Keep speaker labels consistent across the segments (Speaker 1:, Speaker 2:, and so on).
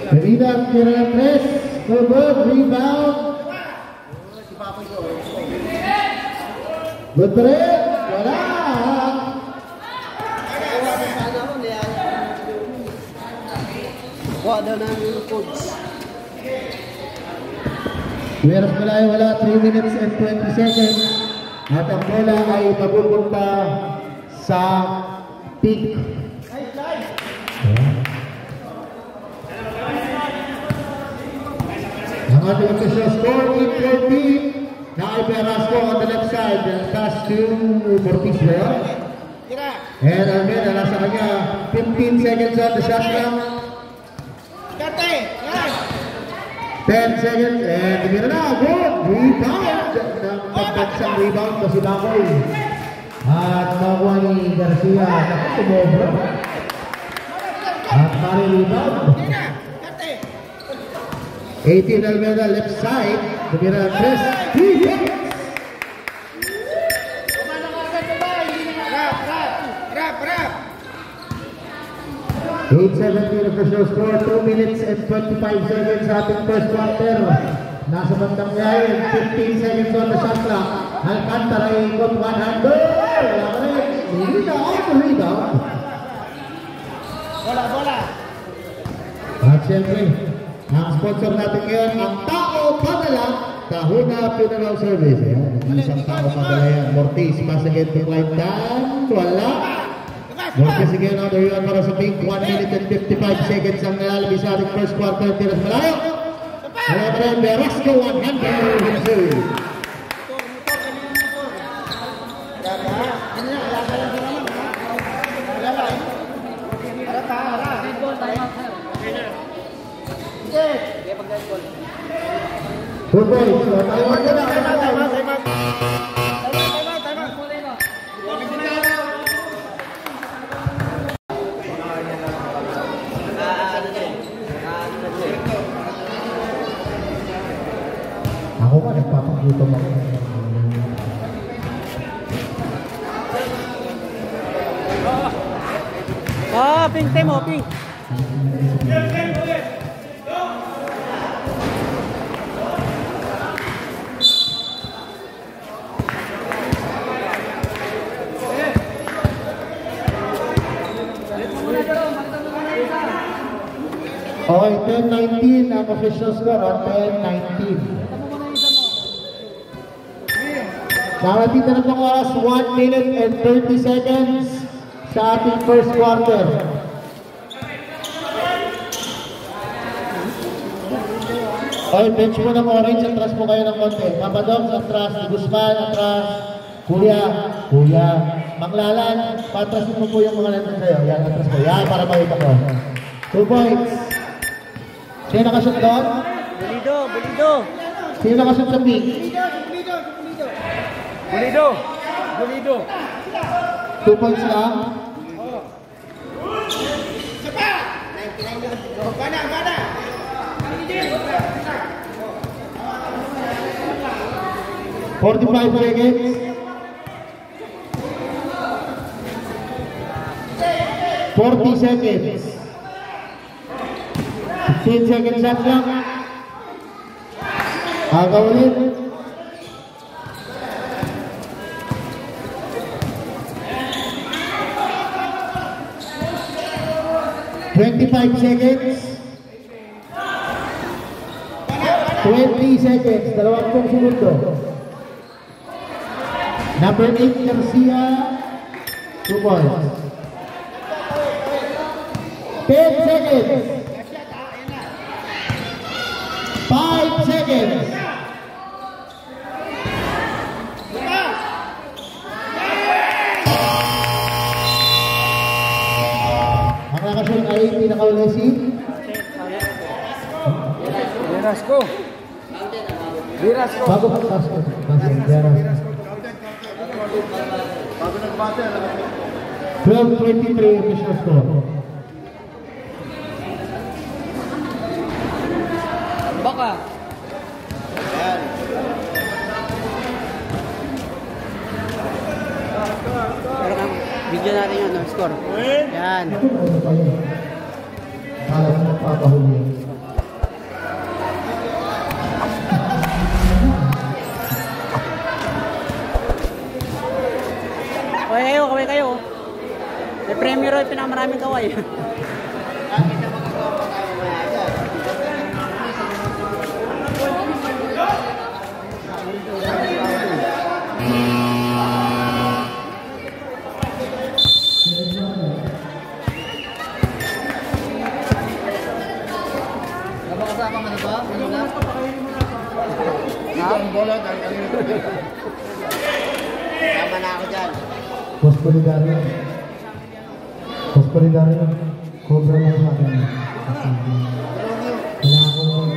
Speaker 1: Bebida tira 3, good rebound. Good break, wala.
Speaker 2: Wala na yung codes.
Speaker 1: Meron pala ay wala 3 minutes and 20 seconds. At ang bola ay mapupunta sa peak. Ang ating official score, 8-13. Now Perasco on the left side. Pass to Ortiz there. And again, nasa kanya 15 seconds on the shot clock. 10 seconds, and tumira na, good rebound ng pagbagsang rebound ko si Bakoy at makuha ni Garcia na tumobra at mali rebound 18 Almeida left side, tumira na Chris defense 8-17 official score, 2 minutes and 25 seconds sa ating first quarter. Nasa bandang ngayon, 15 seconds on the shot clock. Alcantara ikot one-hander. Rebound.
Speaker 2: Bola.
Speaker 1: At siyempre, ang sponsor natin ngayon, ang Tao Padala, Tahuna Funeral Service. Isang Tao Padala yan. Mortiz, pass again to right down. Wala. Mortiz again on the run para sa pink. 1 minute and 55 seconds ang nalalabis sa ating first quarter. Tiras malayo. Kaya pa rin, Berasco 100. Good boys. Ako ka nagpapagutom ako.
Speaker 2: Pink time mo, pink.
Speaker 1: Okay, 10-19 ang official score on 10-19. Nakatita na pong oras, 1 minute and 30 seconds sa ating first quarter. Okay, bench mo ng orange, atras po kayo ng konti. Papadoms, atras. Guzman, atras. Kuya, Manglalan, patrasin mo po yung mga nandun sa'yo. Yan, atras po. Yan, para makita ko. 2 points. Sino nakashoot doon?
Speaker 2: Bulido.
Speaker 1: Sino nakashoot sa peak?
Speaker 2: Bulido.
Speaker 1: 2 points lang.
Speaker 2: Bana.
Speaker 1: 45 seconds. 40 seconds. 15 seconds shot clock. Aga ulit. 25 seconds. 20 seconds. 20 segundo. Number 8, Garcia. 2 points. 10 seconds. 5 seconds. Ang nakashoot ay pinakauli si Virasco. Bago pagpasok.
Speaker 2: Bago nagbate.
Speaker 1: 12-23 official score.
Speaker 2: Baka. Ayan. Video natin yun, no? Score. Yan.
Speaker 1: Kala mo papahuli.
Speaker 3: Premier Roy, pinamaraming kaway.
Speaker 2: Kasama ka na ba? Ang bola, tama na ako dyan.
Speaker 1: Posporidario. Cobra mo sa akin. Kailangan ko mo.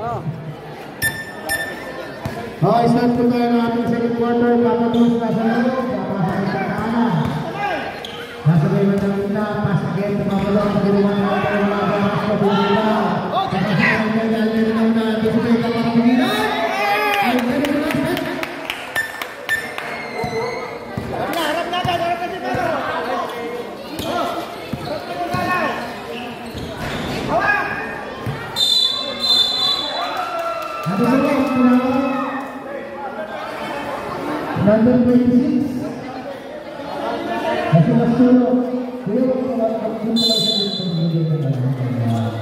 Speaker 1: Okay, start po tayo ng ating second quarter. Papatos na sa loob. Papasakit sa kanan. Nasa may mandang na. Pasakit sa mamalong. Pagkiruman na tayo ng mga bakas pa po nila. Papasakit na natin na disipay ka pa po nila. Ay, very good.
Speaker 2: Harap na dito.
Speaker 1: Number 26. Kasi mas tulog. Kaya wag mo lang sa dito ng video na lang.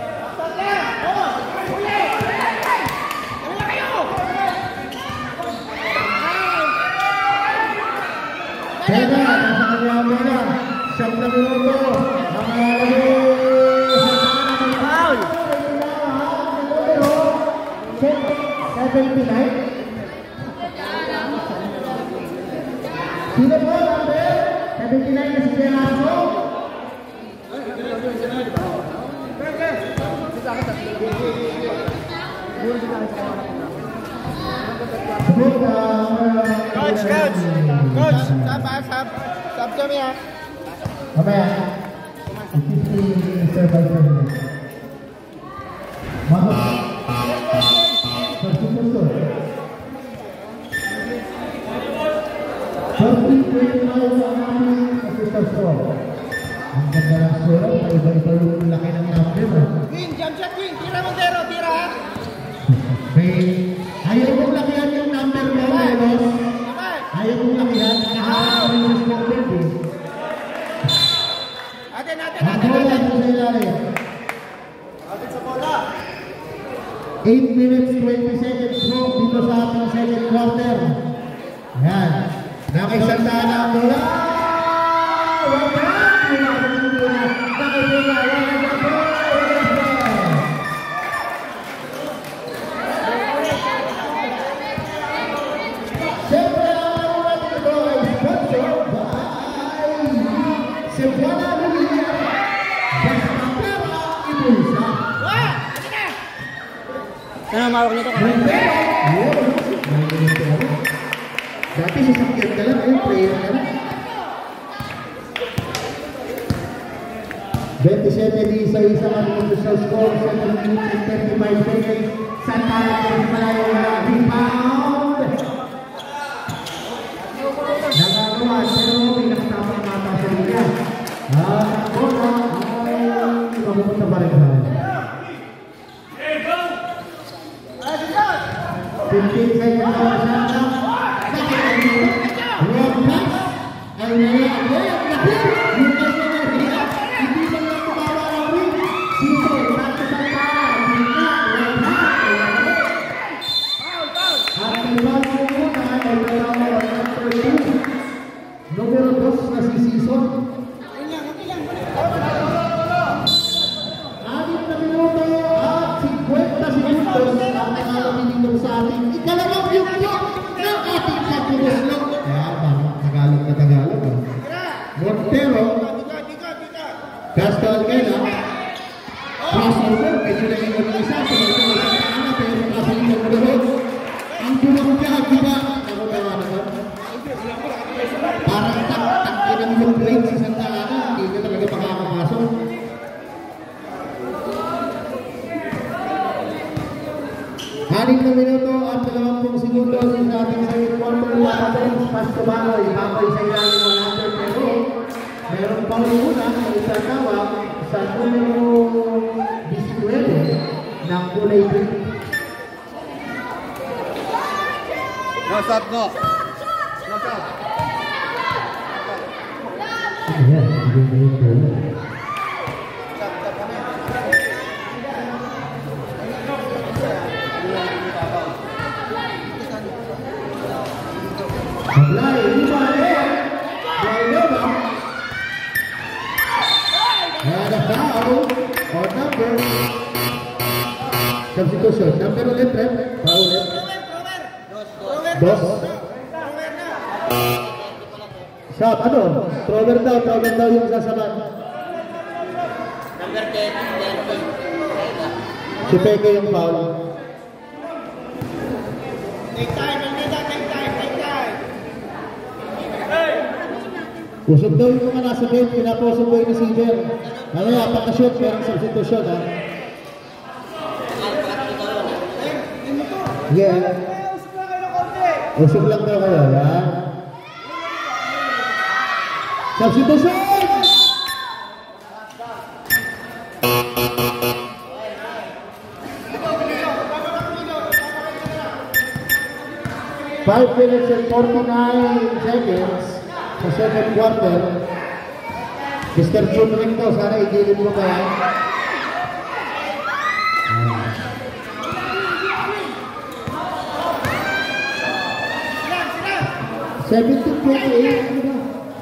Speaker 1: Kaya nasa kanya muna. 7 na minuto. Ang foul. 79. Sino po, number 79 na si Gerardo?
Speaker 2: Coach, sab kami ha.
Speaker 1: Mamaya, 50 survive na rin. Mahal. Pagsupusto. 30-29 ang aming assistant score. Ang ganda ng score, iba-iba yung laki ng number.
Speaker 2: Win, jump shot, win. Tira Montero, tira ha.
Speaker 1: Ayaw kong lakihan yung number mo, Melos. Ayaw kong lakihan. Nakaharap rin yung score baby.
Speaker 2: Atin.
Speaker 1: Ang bola po sa ilalim.
Speaker 2: Atin sa bola.
Speaker 1: 8 minutes 20 seconds po dito sa ating second quarter. Ayan. Nakisanda na ang bola. Siyempre ang mga dito ay sponsor by Cebuana Lulia. Basta pera ibulsa.
Speaker 3: Ano mawag nito?
Speaker 1: Dati sasakyan ka lang, ayun, player ka lang. 27-isa ang official score, 7 minutes and 35 seconds. Santana Palayo na rebound. Nagagawa, pero pinakatama ang mata sa liga. Ang bola ay mapupunta pa rin sa 15 seconds na siya. Ay hindi ba lang tumawa ng ring? Sito, Santo Santana, at may bago muna ay kasama ang number 2. Numero 2 na si Season. 6 na minuto at 50 segundos ang nakakapilitong sa ating ikalawang yung ng ating pagpupuslong. Kaya parang Tagalog. Montero, Castro Alquela, crossover, medyo na yung isa, pero kasalingan mo naman. Ang dumangkag, diba? Ako gawa naman. Parang tag-inang yung plate sa Santa Ana, hindi ka talaga makakapasok. Anim na minuto at 20 segundo sa ating second quarter. Papadens, Pastobanoy, bakoy sa ilalim ng number pero meron pang una ng isang tawag sa numero 19 ng kulay green.
Speaker 2: No, stop, no. No, stop.
Speaker 1: Ayan. Hablay, lima ba? Ada foul on number. Substitution, number ulit, Rep. Foul ulit. Dos. Sab, ano? Thrower daw yung sasaman.
Speaker 2: Number 10.
Speaker 1: Si Peke yung foul.
Speaker 2: Take time.
Speaker 1: Usog daw yung mga nasa bench, pinaposog ko yung receiver. Mamaya, pagka-shoot, merong substitution, ha? Yeah. Usog lang daw kayo, ha? Substitution! Five minutes and 49 seconds. Sa second quarter, Mr. Chunring to, sana igilin mo kaya. 17-28, ano ba?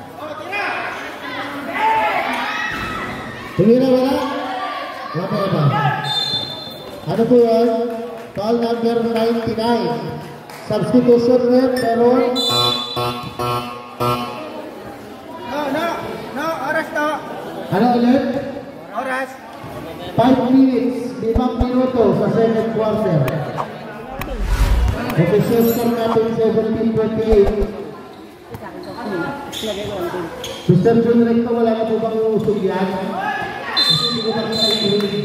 Speaker 1: Tumira wala? Wala ba? Ano po yun? Foul number 99. Substitution rep, meron.
Speaker 2: No, oras to.
Speaker 1: Ano ulit?
Speaker 2: Oras.
Speaker 1: 5 minutes, 5 minuto sa second quarter. Official score natin 17-28. Mr. John Recto, wala na po bang usog yan? Kasi hindi ko makita yung ring.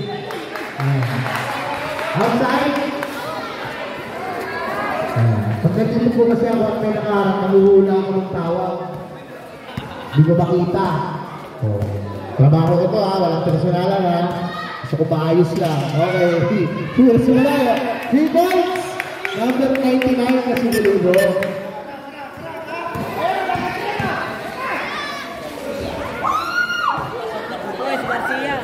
Speaker 1: Outside? Pag nagtito po kasi ako at may nakaharap, nahuhula ako ng tawag. Hindi ko makita. Trabaho ito ha, walang personalan ha. Gusto ko paayos lang. Okay. Personalan. 3 points! Number 99 na si Ludo.
Speaker 3: Boys, Garcia.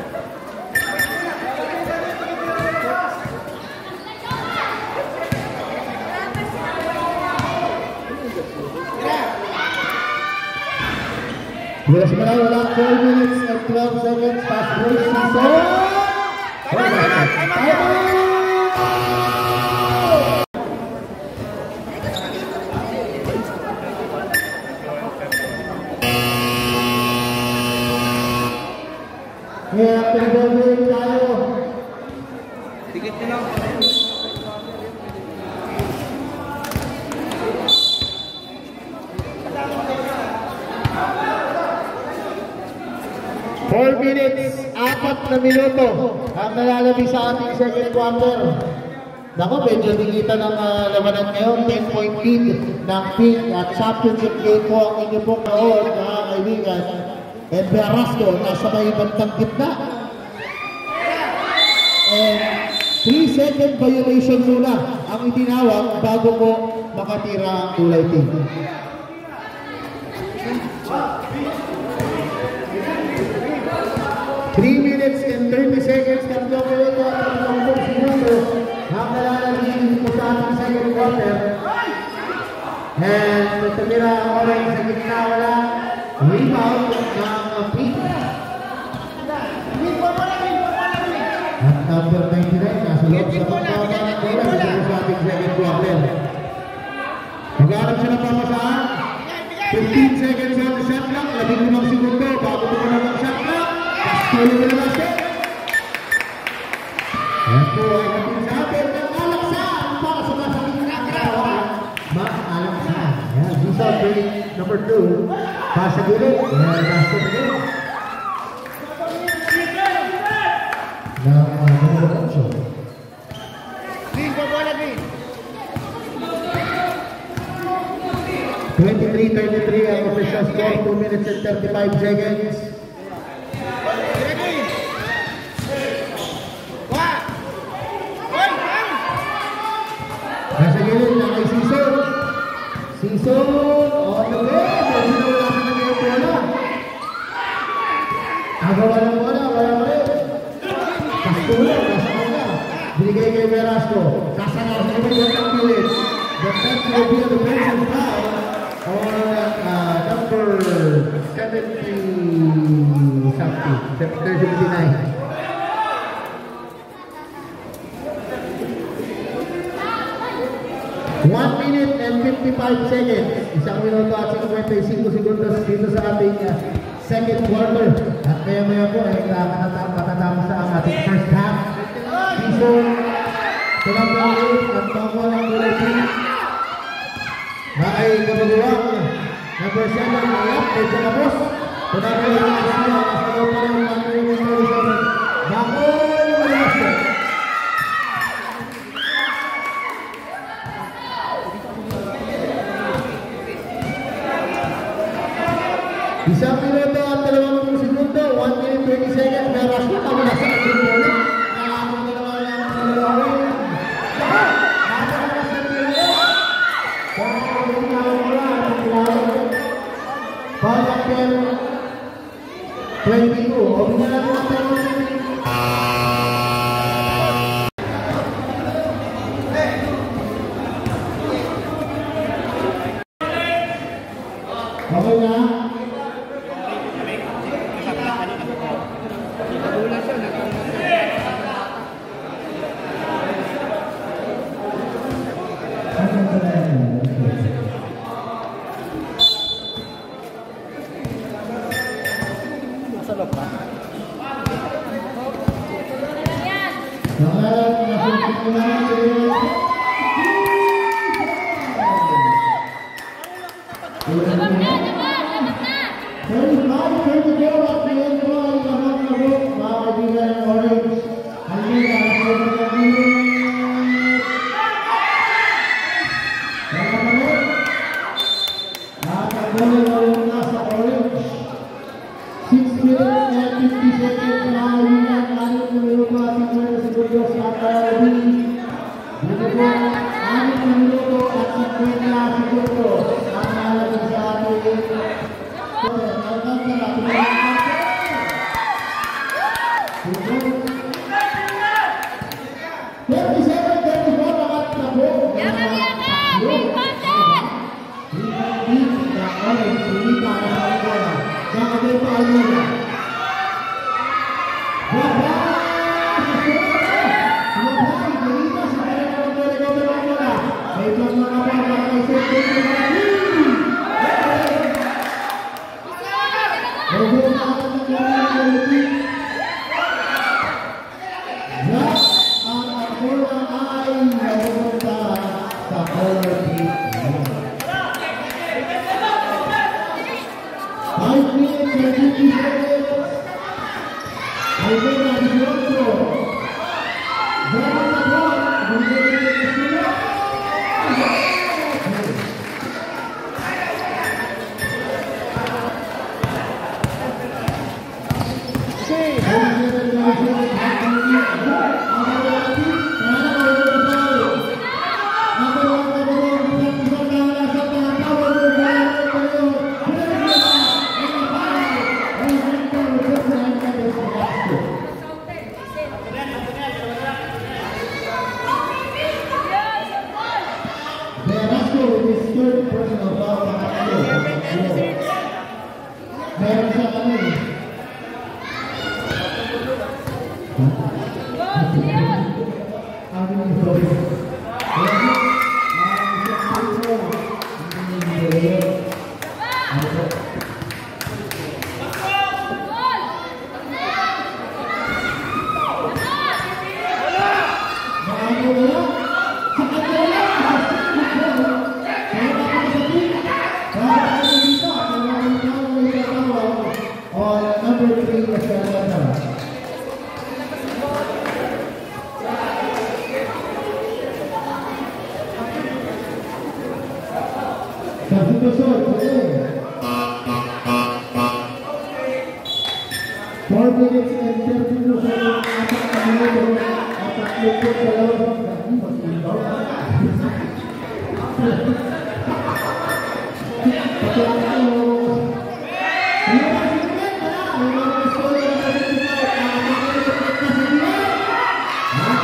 Speaker 1: Wala siya wala 4 minutes and 12 seconds. Fast break season. Kaya pinagawin tayo.
Speaker 2: Tigit nyo lang.
Speaker 1: Four minutes, 4 na minuto ang nalalabi sa ating second quarter. Naku, medyo digita ng labanan ngayon, 10-point lead ng Pink at championship game po ang inyo pong naon, mga kaibigan. And Berasco, nasa may bantang gitna. And 3-second violation muna ang itinawag bago po makatira ang kulay pink. Three minutes and 30 seconds tatlo kayo ito at 30 minuto ang nalalagin po sa ating second quarter. And tumira ang orange sa gitna, wala rebound ng Pink. At number 99 nasa loob sa pagpapa ng bola sa ating second quarter. Maghanap siya ng pamasaan. 15 seconds on the shot clock, 15 segundo bago tumunod ang shot clock. Tuloy na basket. Ito ay natin sa atin ng Alaksan para sa masakit na karawan. Alaksan. Yan, visa break number 2. Pasa gilid. Yan, basket again. Number 8.
Speaker 2: Green, bobola green.
Speaker 1: 23-33 ang official score. 2 minutes and 35 seconds. Nasa gilid na kay Sison. Sison, on the way. Medyo na wala ka na ngayon bola. kay Velasco. Kasangan sa mga yung pilit. The best will be a defensive foul on number 70 something, 79. 1 minute and 55 seconds. Isang minuto at 55 segundos dito sa ating second quarter. At maya po ay matatapos sa ang ating first half. Season, tulang-tulang at pangkuha ng gulay team. Ay kapagawa. Number 7, Mayap, medyo kapos. Tulang-tulang at siya, kasalaw pa rin ang mga Bako, Velasco. Isang minuto at 20 segundo, 1 minute 20 seconds, Velasco, kami nasa ating bola. Nakakapag na naman ang nalawin. Palakyan 22, o binala natin okay na?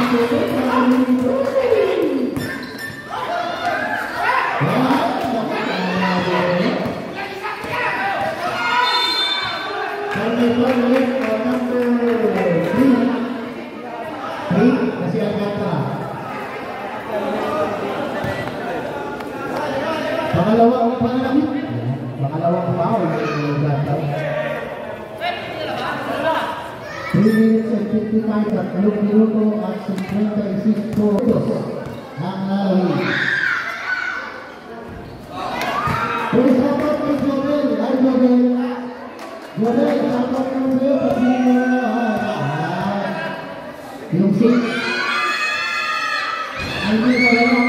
Speaker 1: Pangalawang foul. 3 minutes and 55 at 3 minuto at 56 puntos ang Nalawi. Please help out with Joel. Hi Joel. Joel, help out with Joel. Kasi yung 6 ay hindi ko lang.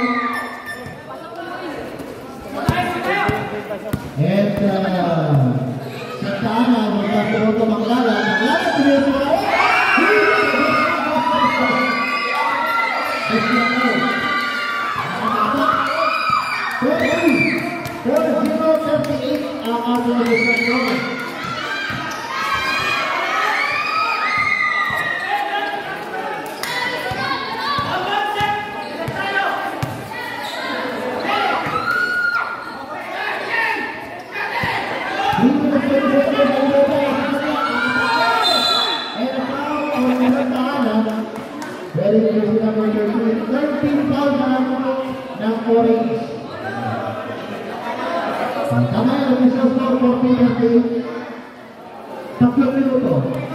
Speaker 1: And Santana, magkakaroon ko Manglala. Manglala, pinili ko. Very good number 13 pounds ng orange. Tama yan, ang isang score for PRT. 3 minuto.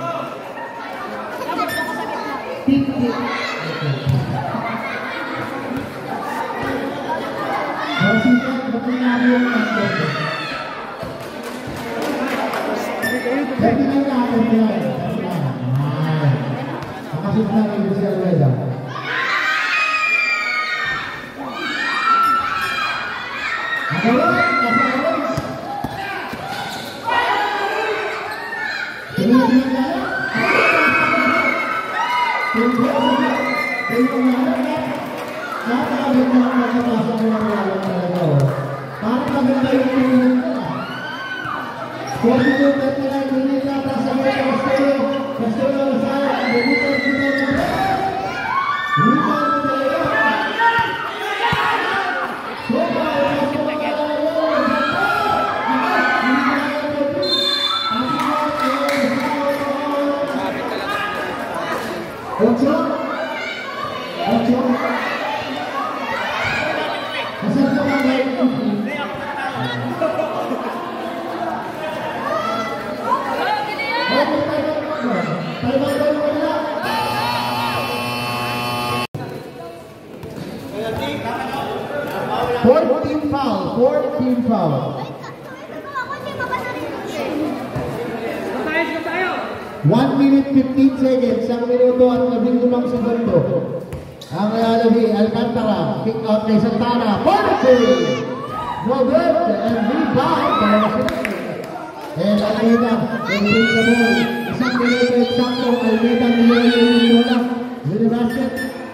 Speaker 1: Masikat, matinari yung natin. 39 natin yan. Makasip na ng Lucia Rueda. Ang Nalawi, Alcantara, kick out kay Santana, Porte! No good, and rebound by and Almeida, they bring the ball. Isang minuto eksakto, Almeida nilagay yung bola with the basket.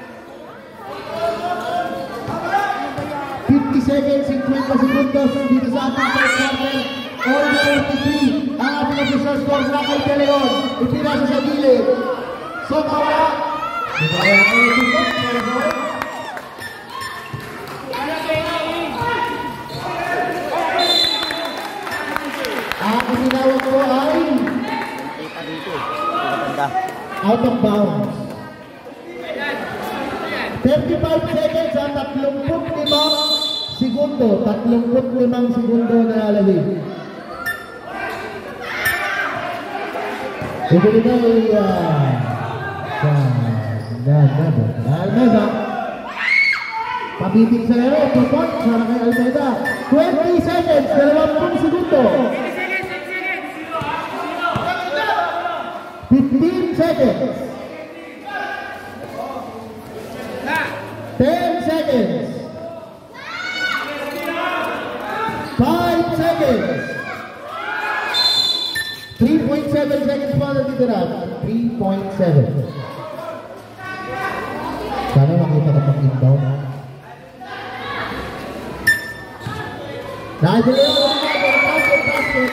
Speaker 1: 50 seconds, 50 segundos dito sa ating first quarter. All 43, ang ating official score na kay De Leon. Ipinasa sa gilid. Sokawa. Ang tinawag ko ay out of bounds. 35 seconds at 35 segundo. 35 segundo na Nalawi. Ibigay Almeida pabitig sa laro, 2 points para kay Almeida. 20 seconds, 20 segundo. 15 seconds. 10 seconds. 5 seconds. 3.7 seconds pa na titira. 3.7. Sana makita ka pag-inbound. Nakadili ako ang basket.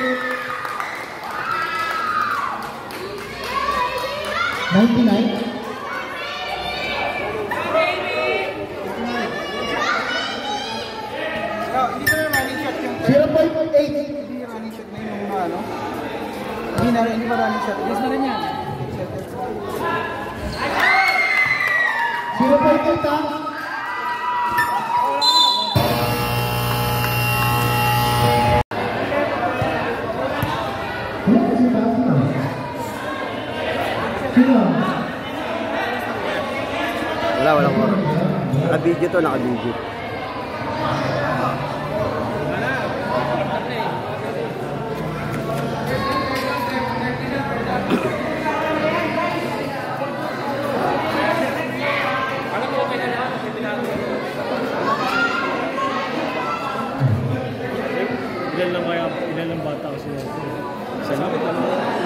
Speaker 1: 99.
Speaker 2: Hindi ba running shot? Yes na rin yan.
Speaker 1: 0.8 ha? Sino?
Speaker 4: Walang oras. Naka-video to, naka-video.
Speaker 5: Ilan lang bata kasi sa lapit lang.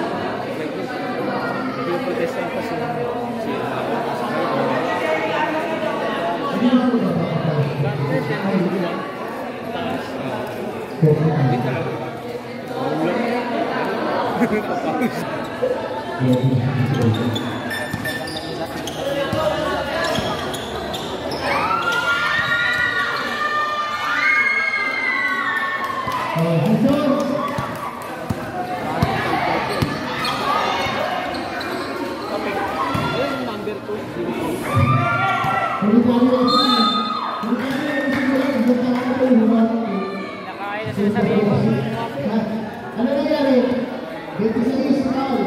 Speaker 5: Hindi ko protestan kasi
Speaker 3: Nakain na sila sa rin.
Speaker 1: Ano nangyari? 26 foul.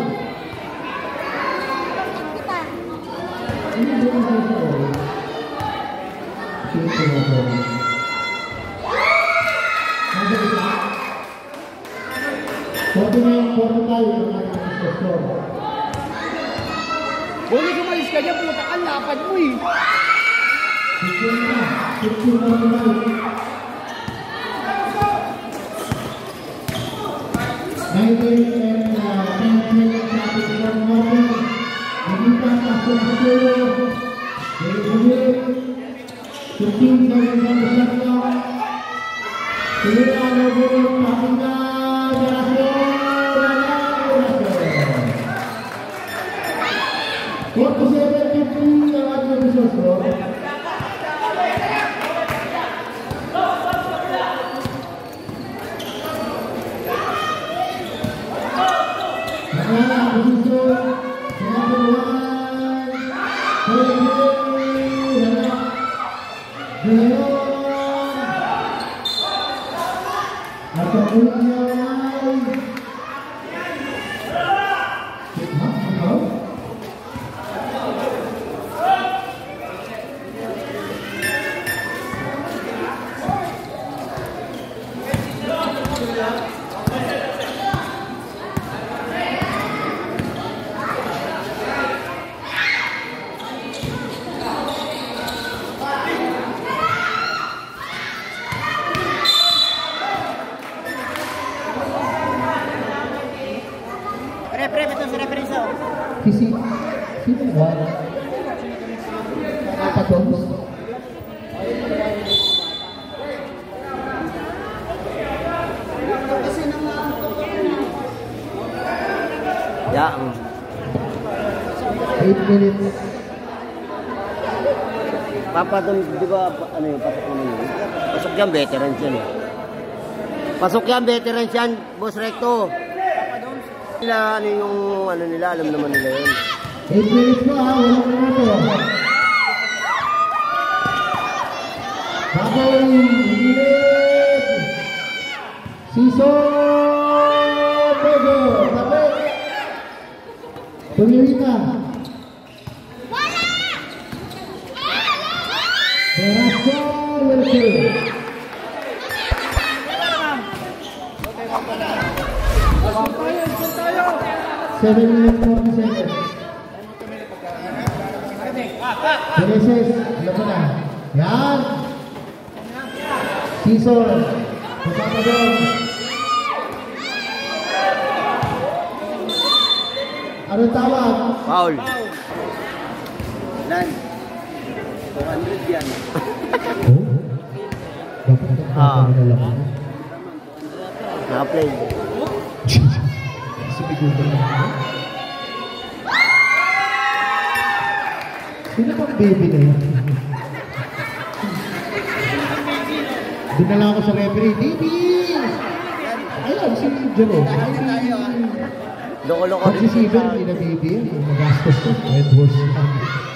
Speaker 1: Ini bukan foul.
Speaker 2: Boleh kumalis ka dyan, puta ka, lapad mo eh.
Speaker 3: Pre, betul sa reference oh.
Speaker 1: Sino ba? Patons?
Speaker 4: Ya.
Speaker 1: 8 minutes.
Speaker 4: Papa doon, di ba, ano yung pasok naman yun? Pasok yan, veterans yan eh. Pasok yan, veterans yan, Boss Recto. Nila, ano yung, ano nila, alam naman nila yun.
Speaker 1: 8 minutes pa ha, walang minuto. Baboy, Ingrid, Sison, Pego, Baboy, Pumilita, Berasco, Welke. 7 minutes 40 seconds. Genesis, alam mo na. Yan. Season. Kasama doon. Anong tawag?
Speaker 4: Foul. Lan. 200 yan.
Speaker 1: Oh? Dapat na lang.
Speaker 4: Naka-play.
Speaker 1: Sumigutan na ako. Sino bang baby na yun? Dinala ako sa referee. Baby! Ayun, si Jerome.
Speaker 4: Loko-loko
Speaker 1: Pag si Steven, hindi na baby, ang magastos ko. Edwards lang.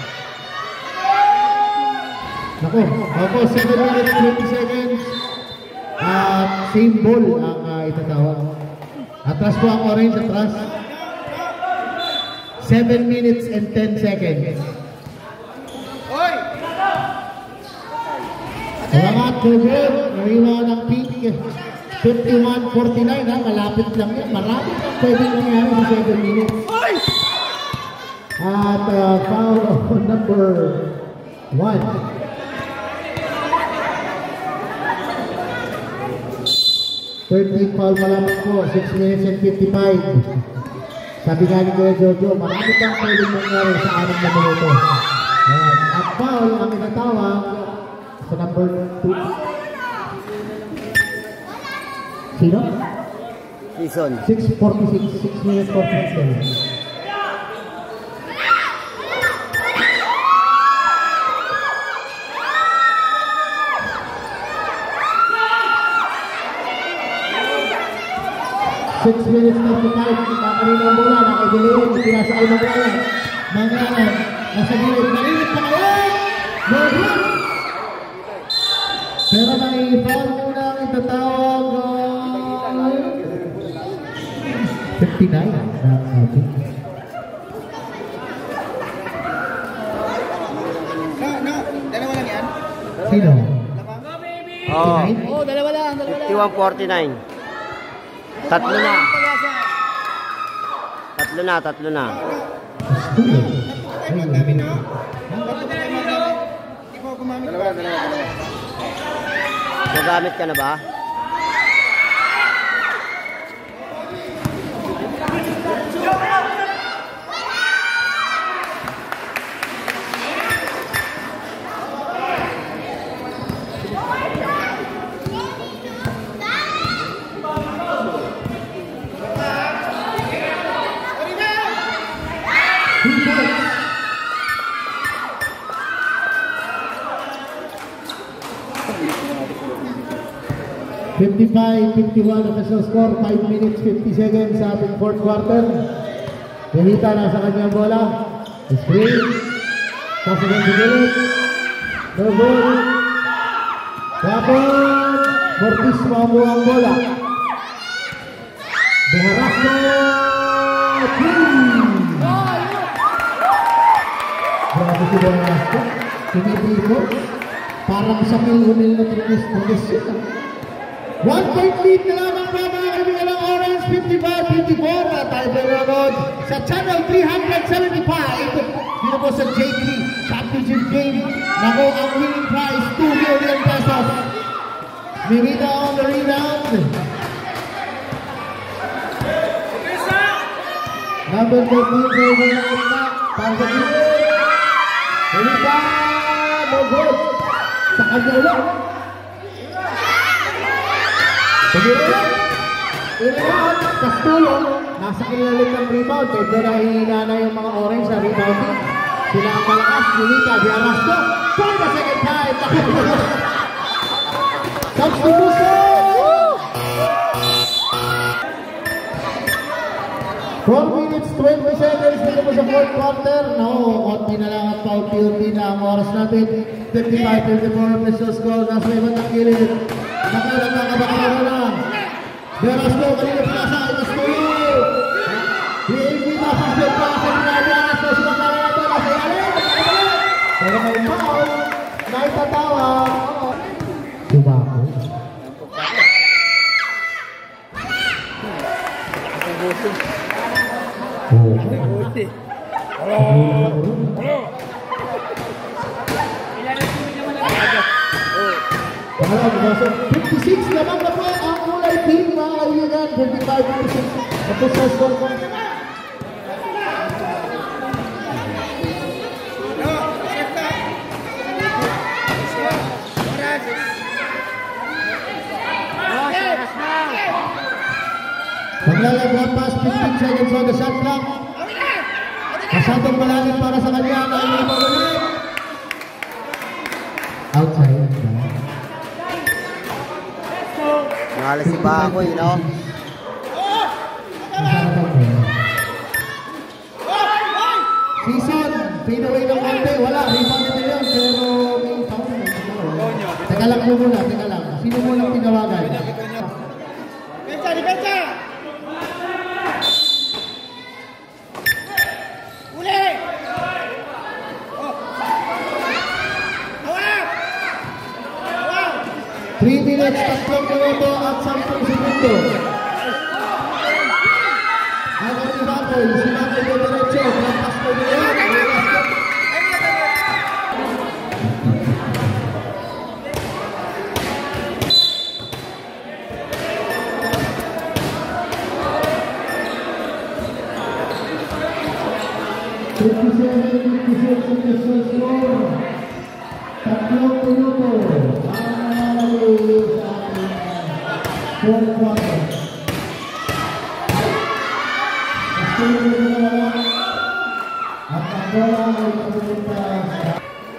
Speaker 1: Naku, ako, 7 minutes, 20 seconds. At same ball ang itatawag. Atras po ang orange, atras. 7 minutes and 10 seconds. Salamat, Kugur. Nariwa ng pink. 51-49 ha, malapit lang yan. Marami lang pwedeng nangyari sa 7 minutes. At foul on number 1. 13 foul malapit po, 6 minutes and 55. Sabi nga ni Kuya Jojo, marami kang pwedeng nangyari sa 6 na minuto. At foul ang itatawag sa number 2. Sino?
Speaker 4: Season.
Speaker 1: 6:46, 6 minutes 46 seconds. Six minutes 55, kakanina ang bola, nakagiliin, pinasa ay Mangalan. Mangalan, nasa gilid, mainit pa ngayon! No good! Pero nai-foul muna ang itatawag 59 na ating.
Speaker 3: Dalawa lang yan?
Speaker 1: Sino?
Speaker 4: Oo.
Speaker 2: Oh, dalawa lang, dalawa lang.
Speaker 4: 51-49. Tatlo na. Tatlo na.
Speaker 1: Studio.
Speaker 4: Gagamit ka na ba?
Speaker 1: $55-51 official score, 5 minutes 50 seconds sa ating fourth quarter. Pinita na sa kanyang bola. Screen. Kasagan si Gilip. No goal. Tapos, Mortis mabuha ang bola. Beharasco. Grabe si Beharasco. Tinitiko. Parang sa kilunil na tulis siya. 1-point lead na lamang pa mga kaibigan ng Orange, 55-54 na tayo pinanood sa Channel 375 dito po sa JT Championship Game. Naku, ang winning prize, 2 million pesos. Mirita on the rebound. Number 13, Mirita para sa team. Mirita, no good. Sa kanya ulit. Rebound, Castulo, nasa kanilang ng rebound, medyo nahihina na yung mga orange sa rebounding. Sila ang malakas, Nunita, Beharasco, for the second time. Substitution! 4 minutes, 20 seconds dito po sa fourth quarter. No, konti na lang at paunti-unti na ang oras natin. 55-54 pesos score, nasa ibang ng gilid. Nakalang mga kabakara na. Beharasco, kanina pinasa, Castulo. Hiingita sa split pass ang Beharasco, sumangala na ito, nasa yalit. Pero may foul, na itatawa. Subako. Pangalawa, 56 naman na po ang kulay pink, mga kaibigan. 55%. Ito sa score ko. Paglalagyan pass, 15 seconds on the shot clock. Masyadong malalim para sa kanya. Outside.
Speaker 4: Nalas si Bakoy, no?
Speaker 1: Fade away ng konti. Wala. Rebound nito yun. Pero may foul na. Teka lang mo muna. Teka lang. Sino mo lang tinawagan?
Speaker 3: Depensa, depensa! Uli! Oh. Hawak! Hawak!
Speaker 1: 3 minutes, 3 minuto at 10 segundo. Ako si Bakoy. Si Bakoy ko diretso. Lampas ko niya. Tatlong minuto ang sa fourth quarter. At ang bola ay pumunta sa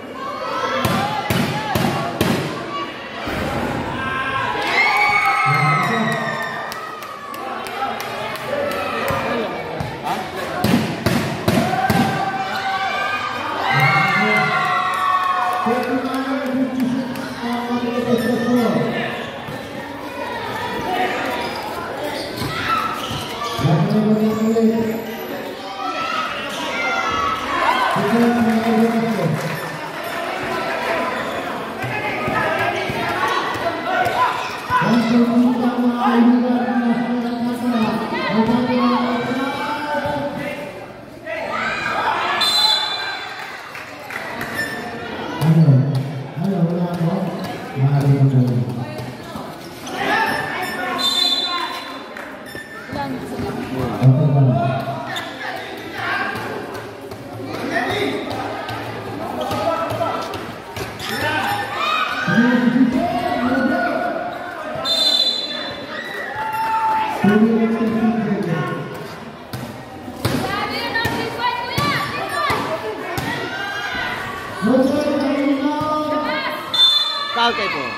Speaker 4: Foul kayo po.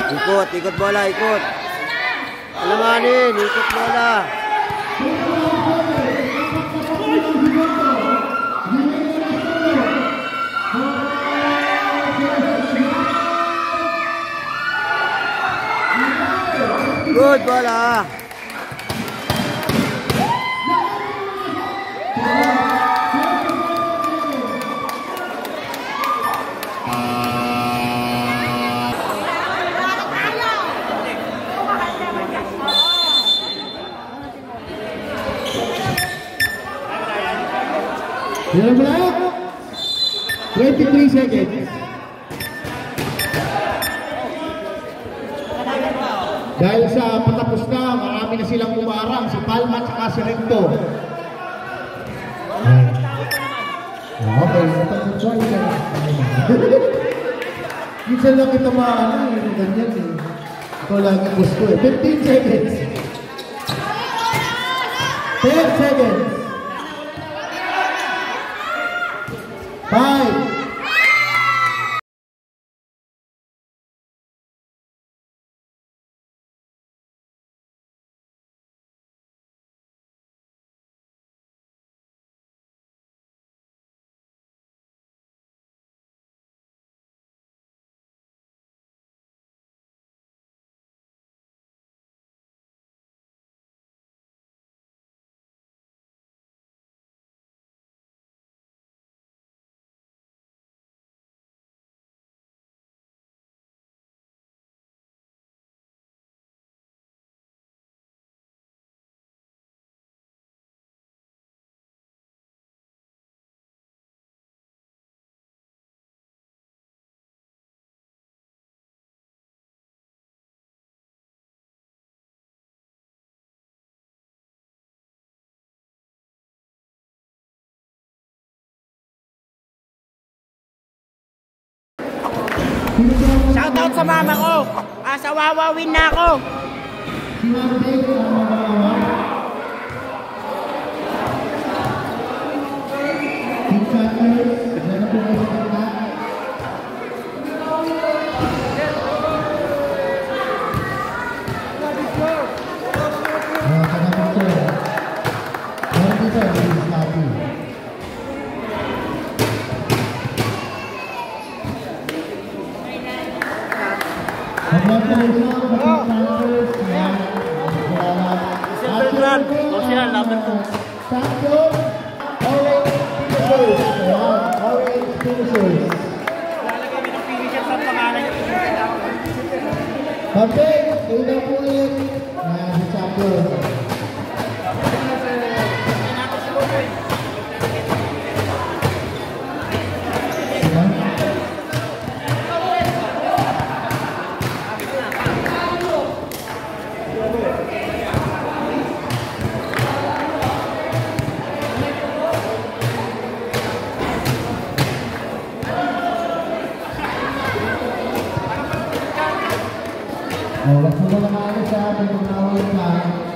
Speaker 4: Ikot, ikot bola, ikot. Alanganin, ikot bola. Good bola.
Speaker 1: Yan bola. 23 seconds. Dahil sa patapos na, marami na silang umarang, si Palma at si Recto. Okay, patapos na. Minsan lang kita maano, ganyan eh. Ito lagi gusto eh. 15 seconds. 10 seconds. 5.
Speaker 3: Shoutout sa mama ko. Sa wawawin na ako.
Speaker 1: Okay, una po ulit. Si Champion. Wag mo na nakaalis sa ating pagkawal pa.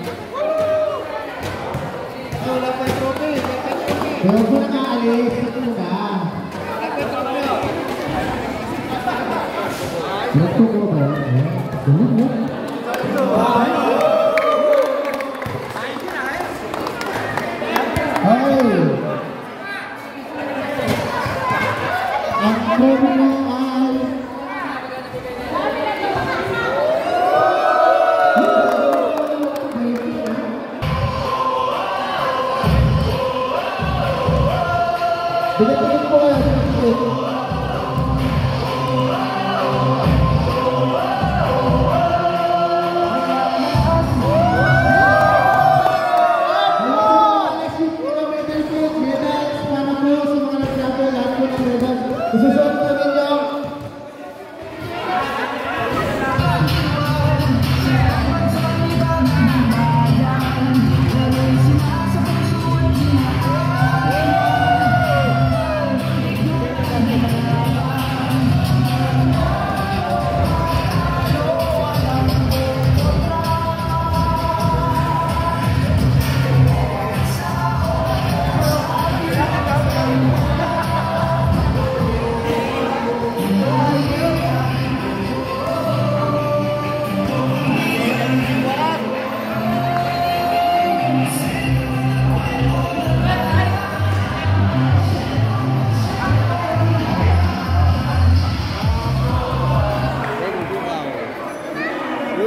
Speaker 3: Wala pa yung trophy.
Speaker 1: Pero kung nakaalis, ito na. Nagtuko ba? Tulog mo. Hey! Ang trophy mo ay... Bigyan po kayo sa ticket.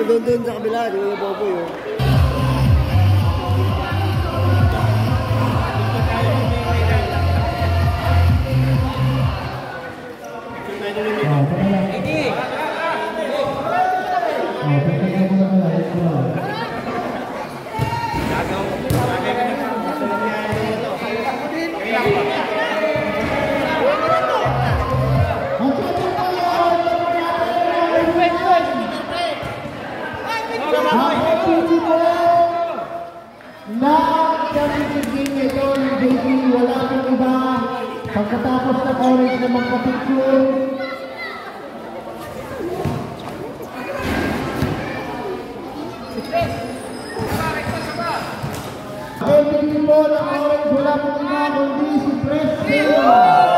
Speaker 4: doon sa kabila, di ba yung Boboy oh.
Speaker 1: Pagkatapos ng orange na magpapicture, MVP po ng orange, wala pong iba kundi si Preston.